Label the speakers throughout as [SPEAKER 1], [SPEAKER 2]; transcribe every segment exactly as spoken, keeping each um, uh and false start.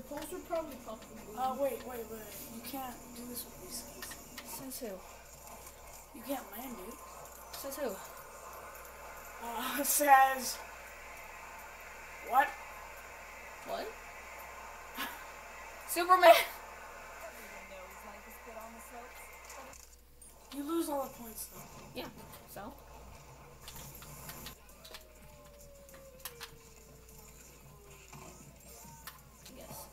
[SPEAKER 1] poles are probably possible.
[SPEAKER 2] Uh, wait, wait, wait. You can't do this with these skis.
[SPEAKER 3] Says who?
[SPEAKER 2] You can't land it.
[SPEAKER 3] Says who?
[SPEAKER 2] Uh, says... What?
[SPEAKER 3] What? Superman!
[SPEAKER 2] You lose all the points, though.
[SPEAKER 3] Yeah, so? I guess.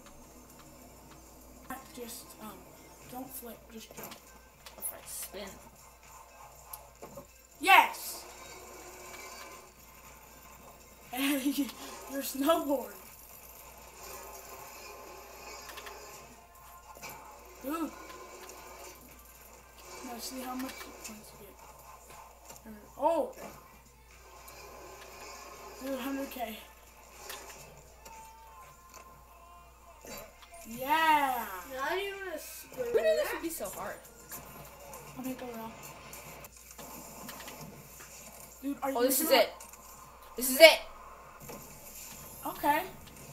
[SPEAKER 2] Just, um, don't flip, just jump.
[SPEAKER 3] Okay, spin.
[SPEAKER 2] Yes! And your snowboard. Ooh. Now see how much points you get. Oh! Dude, one hundred K. Yeah!
[SPEAKER 1] Not even a square.
[SPEAKER 3] Who knew this would be so hard?
[SPEAKER 2] I'll make a round. Dude, are you
[SPEAKER 3] Oh, this is
[SPEAKER 2] doing-
[SPEAKER 3] it. This is it.
[SPEAKER 2] Okay.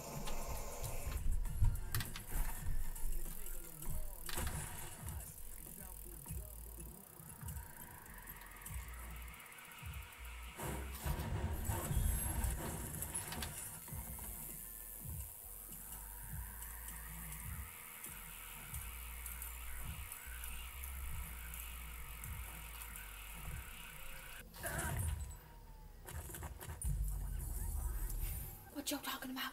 [SPEAKER 3] What y'all talking about?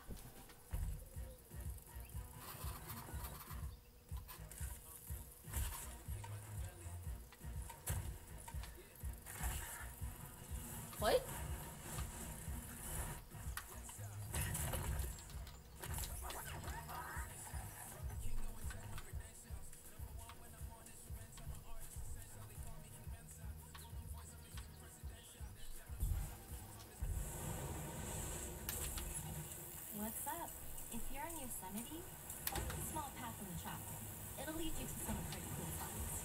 [SPEAKER 3] What?
[SPEAKER 4] What's up? If you're in Yosemite, follow the small path in the track. It'll lead you to some pretty cool spots.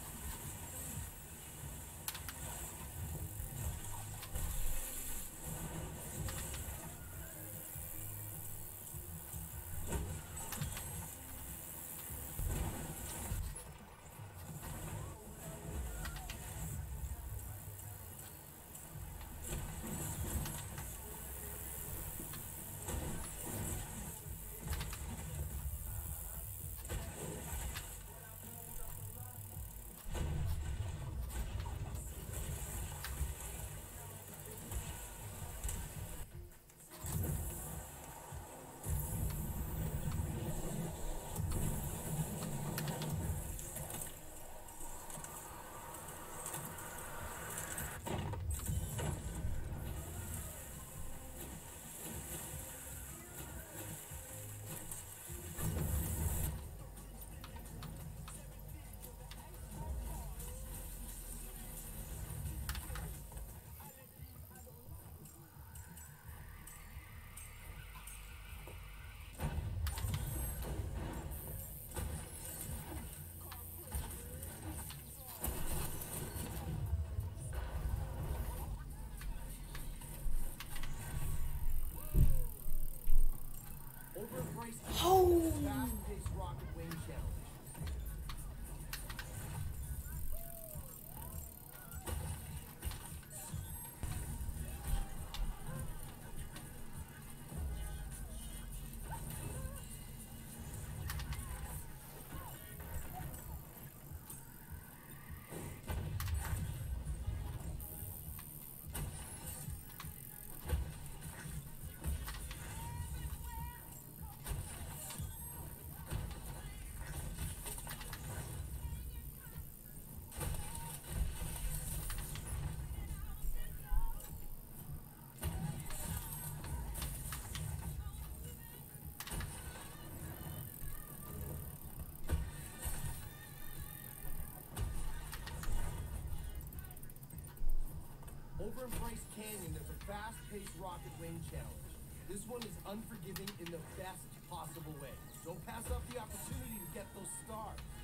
[SPEAKER 3] Oh!
[SPEAKER 5] Fast-paced rocket wing challenge. Over in Bryce Canyon, there's a fast-paced rocket wing challenge. This one is unforgiving in the best possible way. Don't pass up the opportunity to get those stars.